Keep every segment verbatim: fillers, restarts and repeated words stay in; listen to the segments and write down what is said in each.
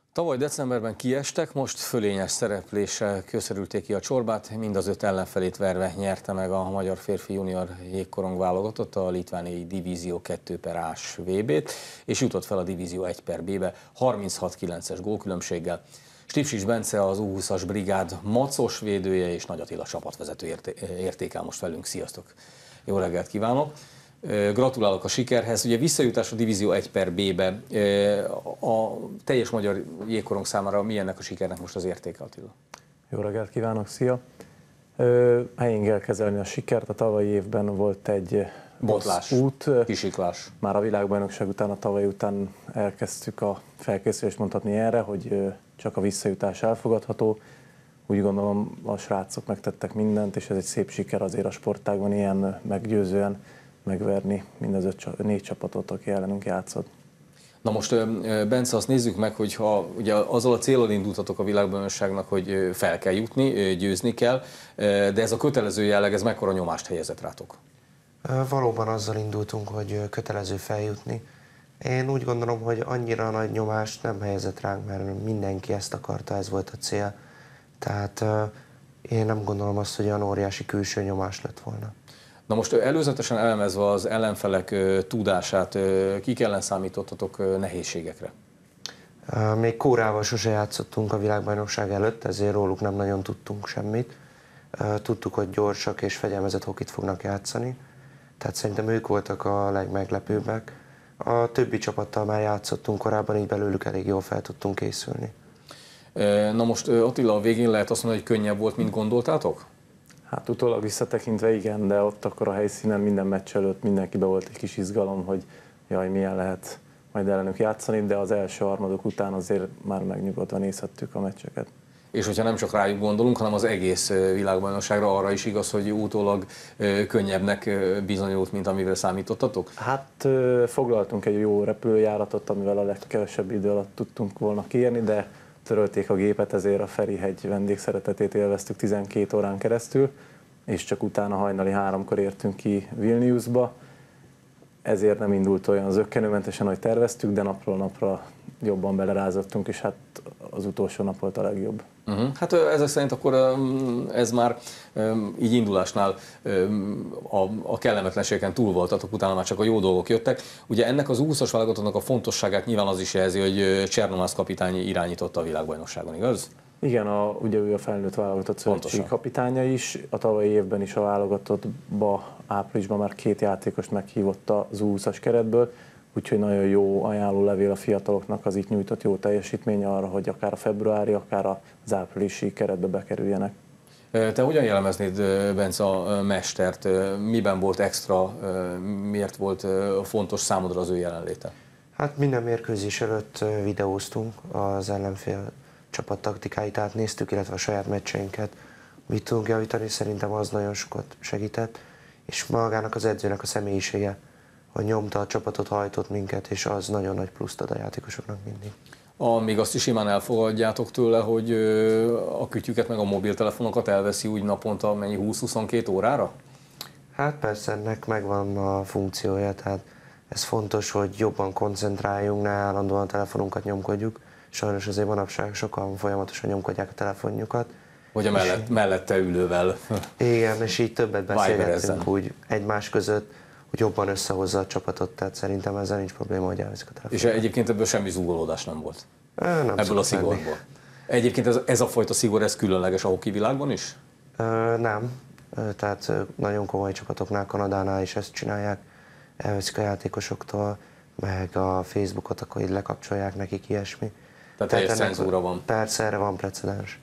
Tavaly decemberben kiestek, most fölényes szerepléssel köszörülték ki a csorbát, mind az öt ellenfelét verve nyerte meg a magyar férfi junior jégkorong válogatott a litvániai divízió kettő per á-s vé bét, és jutott fel a divízió egy per bé-be harminchat kilences gólkülönbséggel. Stipsics Bence, az U húszas brigád macos védője és Nagy Attila csapatvezető érté- értékel most velünk. Sziasztok! Jó reggelt kívánok! Gratulálok a sikerhez. Ugye visszajutás a divízió egy per bé-be. A teljes magyar jégkorong számára mi ennek a sikernek most az értéke, Attila? Jó reggelt kívánok, szia! Helyén kell kezelni a sikert. A tavalyi évben volt egy botlás, út. Kisiklás. Már a világbajnokság után, a tavaly után elkezdtük a felkészülést mondhatni erre, hogy csak a visszajutás elfogadható. Úgy gondolom, a srácok megtettek mindent, és ez egy szép siker azért a sportágban ilyen meggyőzően megverni mind az öt, négy csapatot, aki ellenünk játszott. Na most, Bence, azt nézzük meg, hogy ha ugye azzal a céllal indultatok a világbajnokságnak, hogy fel kell jutni, győzni kell, de ez a kötelező jelleg, ez mekkora nyomást helyezett rátok? Valóban azzal indultunk, hogy kötelező feljutni. Én úgy gondolom, hogy annyira nagy nyomást nem helyezett ránk, mert mindenki ezt akarta, ez volt a cél. Tehát én nem gondolom azt, hogy olyan óriási külső nyomás lett volna. Na most előzetesen elemezve az ellenfelek tudását, kik ellen számítottatok nehézségekre? Még Kórával sose játszottunk a világbajnokság előtt, ezért róluk nem nagyon tudtunk semmit. Tudtuk, hogy gyorsak és fegyelmezett hokit fognak játszani, tehát szerintem ők voltak a legmeglepőbbek. A többi csapattal már játszottunk korábban, így belőlük elég jól fel tudtunk készülni. Na most Attila, a végén lehet azt mondani, hogy könnyebb volt, mint gondoltátok? Hát utólag visszatekintve igen, de ott akkor a helyszínen minden meccs előtt mindenkibe volt egy kis izgalom, hogy jaj, milyen lehet majd ellenük játszani, de az első harmadok után azért már megnyugodva nézhettük a meccseket. És hogyha nem csak rájuk gondolunk, hanem az egész világbajnokságra, arra is igaz, hogy utólag könnyebbnek bizonyult, mint amivel számítottatok? Hát foglaltunk egy jó repülőjáratot, amivel a legkevesebb idő alatt tudtunk volna kiérni, de törölték a gépet, ezért a Ferihegy vendégszeretetét élveztük tizenkét órán keresztül, és csak utána hajnali háromkor értünk ki Vilniusba. Ezért nem indult olyan zökkenőmentesen, ahogy terveztük, de napról napra jobban belerázottunk, és hát az utolsó nap volt a legjobb. Uh-huh. Hát ezek szerint akkor ez már így indulásnál a, a kellemetlenségeken túl voltatok, utána már csak a jó dolgok jöttek. Ugye ennek az U húszas válogatottnak a fontosságát nyilván az is jelzi, hogy Csernomász kapitány irányította a világbajnokságon, igaz? Igen, a, ugye ő a felnőtt válogatott szövetségi kapitánya is. A tavalyi évben is a válogatottba áprilisban már két játékost meghívott az U húszas keretből, úgyhogy nagyon jó ajánlólevél a fiataloknak az itt nyújtott jó teljesítménye arra, hogy akár a februári, akár az áprilisi keretbe bekerüljenek. Te hogyan jellemeznéd, Bence, a mestert? Miben volt extra, miért volt fontos számodra az ő jelenléte? Hát minden mérkőzés előtt videóztunk az ellenfél csapat taktikáit, átnéztük, illetve a saját meccseinket. Mit tudunk javítani, szerintem az nagyon sokat segített, és magának az edzőnek a személyisége, hogy nyomta a csapatot, hajtott minket, és az nagyon nagy pluszt ad a játékosoknak mindig. Amíg azt is simán elfogadjátok tőle, hogy a kütyüket meg a mobiltelefonokat elveszi úgy naponta mennyi húsz-huszonkettő órára? Hát persze ennek megvan a funkciója, tehát ez fontos, hogy jobban koncentráljunk, ne állandóan a telefonunkat nyomkodjuk. Sajnos azért manapság sokan folyamatosan nyomkodják a telefonjukat. Vagy a mellett, mellette ülővel. Igen, és így többet beszélgettünk úgy egymás között, hogy jobban összehozza a csapatot, tehát szerintem ezzel nincs probléma, hogy elviszik a telefont. És egyébként ebből semmi zúgolódás nem volt? Nem ebből a szigorból? Lenni. Egyébként ez, ez a fajta szigor, ez különleges a hoki világban is? Ö, nem, tehát nagyon komoly csapatoknál, Kanadánál is ezt csinálják, elveszik a játékosoktól, meg a Facebookot, akkor így lekapcsolják nekik ilyesmi. Tehát teljes cenzúra van? Persze, erre van precedens.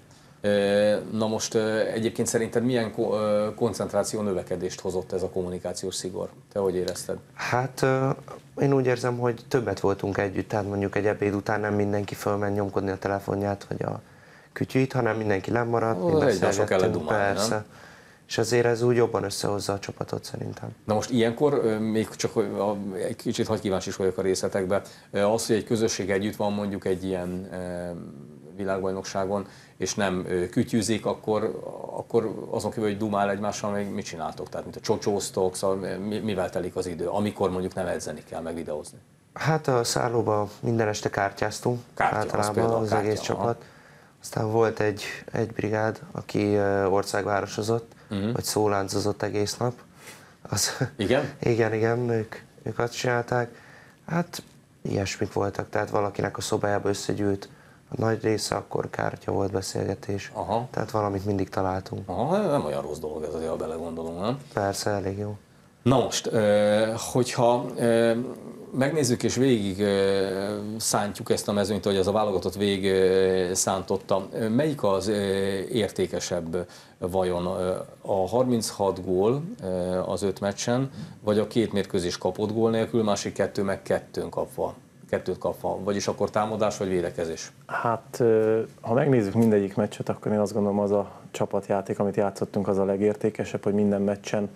Na most egyébként szerinted milyen koncentráció növekedést hozott ez a kommunikációs szigor? Te hogy érezted? Hát én úgy érzem, hogy többet voltunk együtt, tehát mondjuk egy ebéd után nem mindenki fölment nyomkodni a telefonját vagy a kütyűt, hanem mindenki lemaradt, mi beszélgettünk, persze. Nem? És azért ez úgy jobban összehozza a csapatot szerintem. Na most ilyenkor, még csak egy kicsit hagy kíváncsi is vagyok a részletekbe, az, hogy egy közösség együtt van mondjuk egy ilyen világbajnokságon, és nem kütyűzik, akkor, akkor azon kívül, hogy dumál egymással, még mit csináltok? Tehát mint a csocsóztok, szóval mivel telik az idő, amikor mondjuk nem edzeni kell, meg videózni? Hát a szállóban minden este kártyáztunk, Kártya, az általában például az kártya, egész aha. csapat. Aztán volt egy, egy brigád, aki ö, országvárosozott, Mhm. vagy szóláncozott egész nap. Az, Igen? igen, igen, ők, ők azt csinálták. Hát ilyesmik voltak, tehát valakinek a szobájába összegyűlt a nagy része, akkor kártya volt, beszélgetés. Aha. Tehát valamit mindig találtunk. Aha, nem olyan rossz dolog ez azért, ha belegondolunk, nem? Persze, elég jó. Na most, ö, hogyha ö, megnézzük és végig ö, szántjuk ezt a mezőnyt, hogy ez a válogatott végig ö, szántotta, ö, melyik az ö, értékesebb vajon ö, a harminchat gól ö, az öt meccsen, vagy a két mérkőzés kapott gól nélkül, másik kettő meg kettőn kapva, kettőt kapva, vagyis akkor támadás vagy védekezés? Hát, ha megnézzük mindegyik meccset, akkor én azt gondolom, az a csapatjáték, amit játszottunk, az a legértékesebb, hogy minden meccsen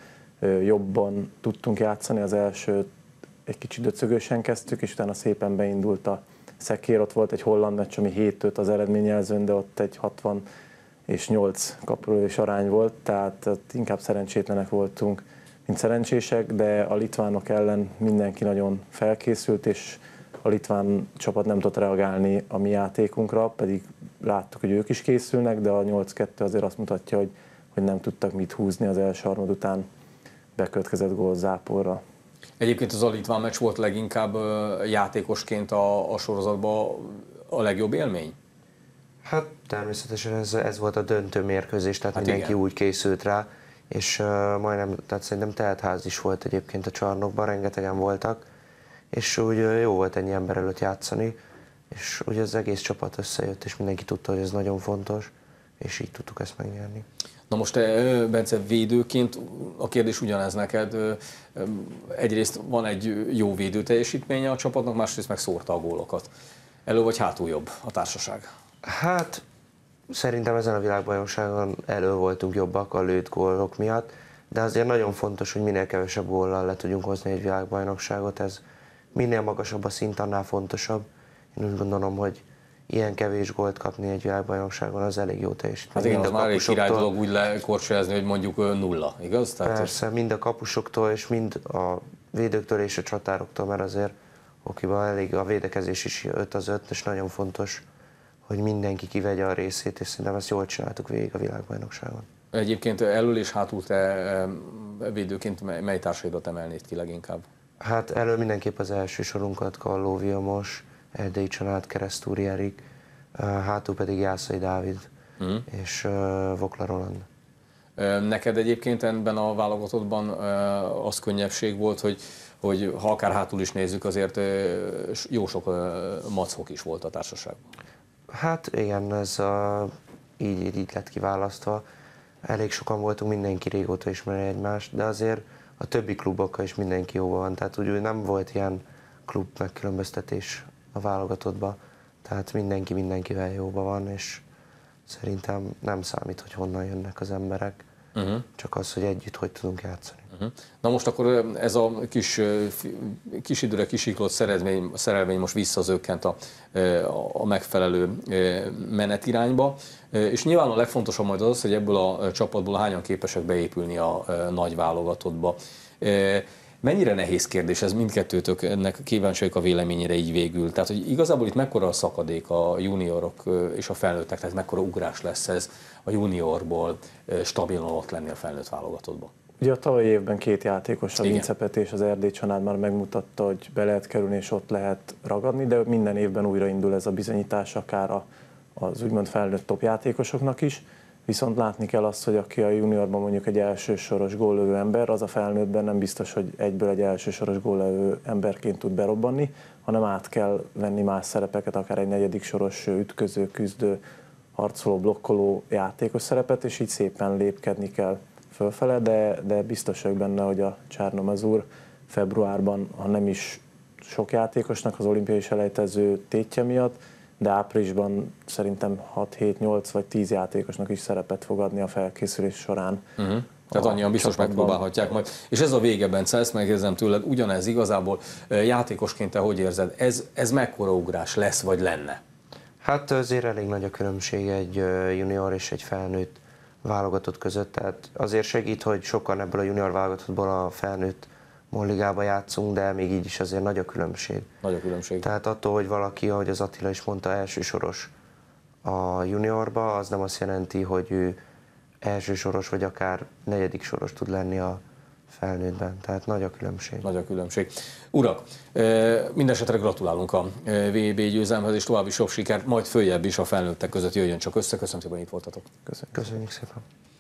jobban tudtunk játszani. Az első egy kicsit döcögősen kezdtük, és utána szépen beindult a szekér. Ott volt egy holland meccs, ami hét öt az eredményjelzőn, de ott egy hatvan és nyolc kapulős arány volt, tehát inkább szerencsétlenek voltunk, mint szerencsések, de a litvánok ellen mindenki nagyon felkészült, és a litván csapat nem tudott reagálni a mi játékunkra, pedig láttuk, hogy ők is készülnek, de a nyolc kettő azért azt mutatja, hogy, hogy nem tudtak mit húzni az első harmad után bekövetkezett gól záporra. Egyébként az a litván meccs volt leginkább ö, játékosként a, a sorozatban a legjobb élmény? Hát természetesen ez, ez volt a döntő mérkőzés, tehát Hát mindenki igen. úgy készült rá, és uh, majdnem, tehát szerintem teltház is volt egyébként a csarnokban, rengetegen voltak, és úgy uh, jó volt ennyi ember előtt játszani, és ugye az egész csapat összejött, és mindenki tudta, hogy ez nagyon fontos, és így tudtuk ezt megnyerni. Na most te, Bence, védőként a kérdés ugyanez neked. Egyrészt van egy jó védő teljesítménye a csapatnak, másrészt meg szórta a gólokat. Elő vagy hátul jobb a társaság? Hát szerintem ezen a világbajnokságon elő voltunk jobbak a lőtt gólok miatt, de azért nagyon fontos, hogy minél kevesebb góllal le tudjunk hozni egy világbajnokságot. Ez minél magasabb a szint, annál fontosabb. Én úgy gondolom, hogy ilyen kevés gólt kapni egy világbajnokságon az elég jó teljesítmény. Hát igen, Mind az a már egy király kapusoktól- dolog úgy lekorcsolyázni, hogy mondjuk nulla, igaz? Tehát Persze, mind a kapusoktól és mind a védőktől és a csatároktól, mert azért okiban elég a védekezés is öt az öt, és nagyon fontos, hogy mindenki kivegye a részét, és szerintem ezt jól csináltuk végig a világbajnokságon. egyébként elől és hátul te védőként mely társaidat emelnéd ki leginkább? Hát elő mindenképp az első sorunkat, Kalló Vilmos, Erdélyi Csanád, Keresztúri Erik, hátul pedig Jászai Dávid Mm. és uh, Vokla Roland. Neked egyébként ebben a válogatottban az könnyebbség volt, hogy, hogy ha akár hátul is nézzük, azért jó sok mackok is volt a társaságban. Hát igen, ez a, így, így lett kiválasztva. Elég sokan voltunk, mindenki régóta ismeri egymást, de azért a többi klubokkal is mindenki jóban van. Tehát úgy nem volt ilyen klub megkülönböztetés a válogatottban. Tehát mindenki mindenkivel jóban van, és szerintem nem számít, hogy honnan jönnek az emberek. Uh-huh. Csak az, hogy együtt hogy tudunk játszani. Uh-huh. Na most akkor ez a kis, kis időre kisiklott szerelvény, szerelvény most visszazökkent a, a megfelelő menetirányba, és nyilván a legfontosabb majd az, hogy ebből a csapatból hányan képesek beépülni a nagy válogatottba. Mennyire nehéz kérdés ez, mindkettőtöknek kíváncsiak a véleményére így végül. Tehát, hogy igazából itt mekkora a szakadék a juniorok és a felnőttek, tehát mekkora ugrás lesz ez a juniorból stabilan ott lenni a felnőtt válogatottba? Ugye a tavalyi évben két játékos, a Igen. Vince Peti és az Erdély Csanád már megmutatta, hogy be lehet kerülni és ott lehet ragadni, de minden évben újraindul ez a bizonyítás, akár a, az úgymond felnőtt top játékosoknak is. Viszont látni kell azt, hogy aki a juniorban mondjuk egy elsősoros góllövő ember, az a felnőttben nem biztos, hogy egyből egy elsősoros góllövő emberként tud berobbanni, hanem át kell venni más szerepeket, akár egy negyedik soros ütköző, küzdő, harcoló, blokkoló játékos szerepet, és így szépen lépkedni kell fölfele, de, de biztos vagyok benne, hogy a Csárnomazur februárban, ha nem is sok játékosnak az olimpiai selejtező tétje miatt, de áprilisban szerintem hat hét nyolc vagy tíz játékosnak is szerepet fog adni a felkészülés során. Uh-huh. Tehát annyian biztos csapatban. megpróbálhatják majd. És ez a vége, Bence, ezt megkérdezem tőled, ugyanez igazából játékosként te hogy érzed, ez, ez mekkora ugrás lesz vagy lenne? Hát azért elég nagy a különbség egy junior és egy felnőtt válogatott között, tehát azért segít, hogy sokan ebből a junior válogatottból a felnőtt Molligába játszunk, de még így is azért nagy a különbség. Nagy a különbség. Tehát attól, hogy valaki, ahogy az Attila is mondta, elsősoros a juniorba, az nem azt jelenti, hogy ő elsősoros vagy akár negyedik soros tud lenni a felnőttben. Tehát nagy a különbség. Nagy a különbség. Urak, mindesetre gratulálunk a vé bé győzelemhez, és további sok sikert, majd följebb is a felnőttek között jöjjön csak össze. Köszönöm szépen, hogy itt voltatok. Köszönjük. Köszönjük szépen.